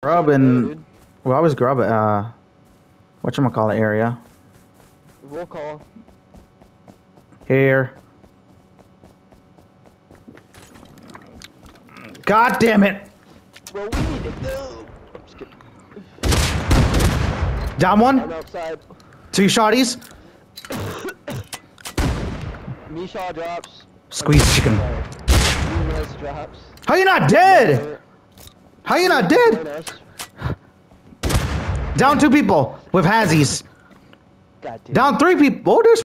Grub and well, I was grub at whatchamacallit area. Roll call. Here. God damn it! Bro, we need to go. I'm just kidding. Down one. I'm outside. 2 shotties. Misha drops. Squeeze chicken. Nunes drops. How you not dead? How you not dead? Down 2 people with Hazzies. God damn. Down 3 people. Oh, there's